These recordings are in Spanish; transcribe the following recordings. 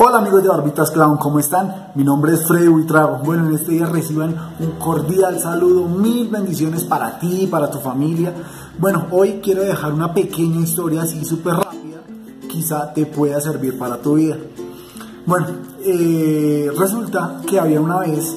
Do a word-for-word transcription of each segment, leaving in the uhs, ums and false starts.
Hola amigos de Barbitas Clown, ¿cómo están? Mi nombre es Freddy Buitrago. Bueno, en este día reciban un cordial saludo, mil bendiciones para ti y para tu familia. Bueno, hoy quiero dejar una pequeña historia así súper rápida, quizá te pueda servir para tu vida. Bueno, eh, resulta que había una vez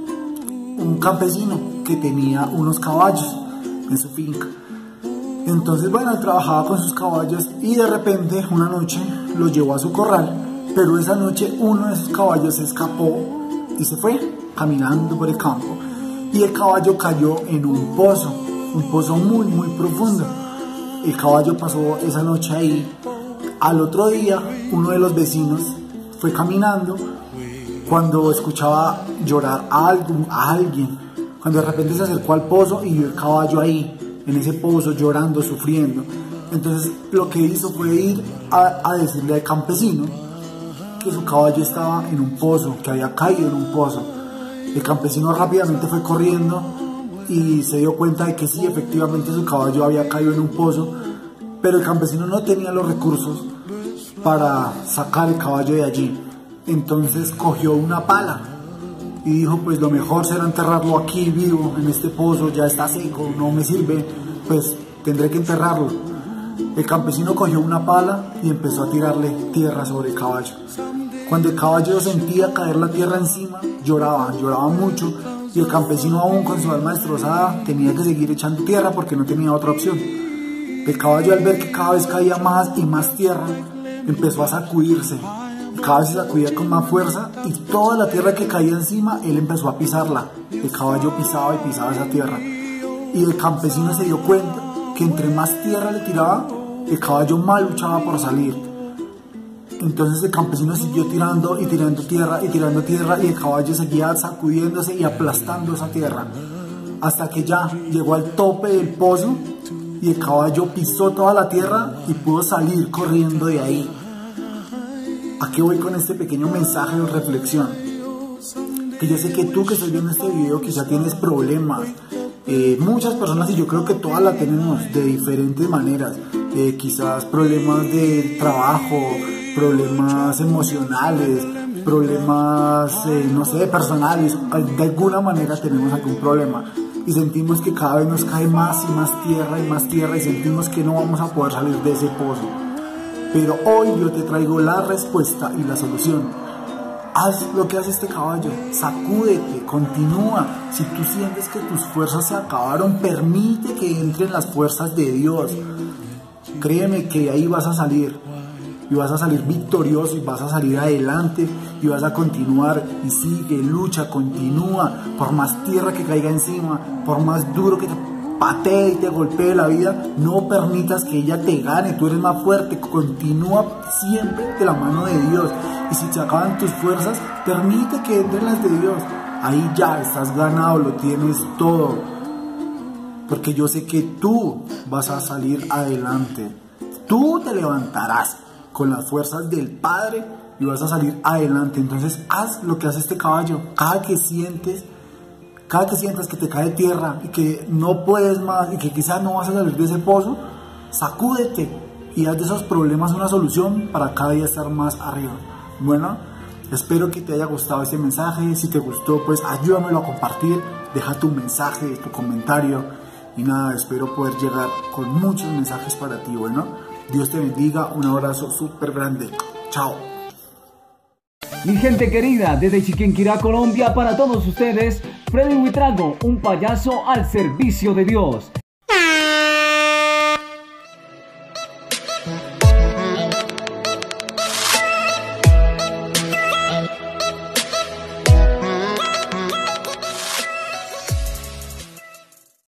un campesino que tenía unos caballos en su finca. Entonces, bueno, él trabajaba con sus caballos y de repente una noche los llevó a su corral. Pero esa noche uno de sus caballos se escapó y se fue caminando por el campo. Y el caballo cayó en un pozo, un pozo muy muy profundo. El caballo pasó esa noche ahí. Al otro día uno de los vecinos fue caminando cuando escuchaba llorar a, algún, a alguien. Cuando de repente se acercó al pozo y vio el caballo ahí, en ese pozo, llorando, sufriendo. Entonces lo que hizo fue ir a, a decirle al campesino que su caballo estaba en un pozo, que había caído en un pozo. El campesino rápidamente fue corriendo y se dio cuenta de que sí, efectivamente su caballo había caído en un pozo, pero el campesino no tenía los recursos para sacar el caballo de allí. Entonces cogió una pala y dijo, pues lo mejor será enterrarlo aquí vivo, en este pozo, ya está seco, no me sirve, pues tendré que enterrarlo. El campesino cogió una pala y empezó a tirarle tierra sobre el caballo. Cuando el caballo sentía caer la tierra encima, lloraba, lloraba mucho, y el campesino, aún con su alma destrozada, tenía que seguir echando tierra porque no tenía otra opción. El caballo, al ver que cada vez caía más y más tierra, empezó a sacudirse. Cada vez se sacudía con más fuerza y toda la tierra que caía encima, él empezó a pisarla. El caballo pisaba y pisaba esa tierra. Y el campesino se dio cuenta que entre más tierra le tiraba, el caballo más luchaba por salir. Entonces el campesino siguió tirando y tirando tierra y tirando tierra y el caballo seguía sacudiéndose y aplastando esa tierra hasta que ya llegó al tope del pozo y el caballo pisó toda la tierra y pudo salir corriendo de ahí. ¿A qué voy con este pequeño mensaje de reflexión? Que yo sé que tú que estás viendo este video quizá tienes problemas, eh, muchas personas, y yo creo que todas la tenemos de diferentes maneras, eh, quizás problemas de trabajo, problemas emocionales, problemas, eh, no sé, personales. De alguna manera tenemos algún problema y sentimos que cada vez nos cae más y más tierra y más tierra y sentimos que no vamos a poder salir de ese pozo. Pero hoy yo te traigo la respuesta y la solución. Haz lo que hace este caballo, sacúdete, continúa. Si tú sientes que tus fuerzas se acabaron, permite que entren las fuerzas de Dios. Créeme que ahí vas a salir. Y vas a salir victorioso y vas a salir adelante y vas a continuar y sigue, lucha, continúa. Por más tierra que caiga encima, por más duro que te patee y te golpee la vida, no permitas que ella te gane. Tú eres más fuerte, continúa siempre de la mano de Dios. Y si se acaban tus fuerzas, permite que entren las de Dios. Ahí ya estás ganado, lo tienes todo. Porque yo sé que tú vas a salir adelante. Tú te levantarás con las fuerzas del Padre y vas a salir adelante. Entonces haz lo que hace este caballo. Cada que sientes, cada que sientas que te cae tierra y que no puedes más y que quizás no vas a salir de ese pozo, sacúdete y haz de esos problemas una solución para cada día estar más arriba. Bueno, espero que te haya gustado este mensaje. Si te gustó, pues ayúdamelo a compartir, deja tu mensaje, tu comentario y nada, espero poder llegar con muchos mensajes para ti. Bueno, Dios te bendiga, un abrazo súper grande. Chao. Mi gente querida, desde Chiquinquirá, Colombia, para todos ustedes, Freddy Buitrago, un payaso al servicio de Dios.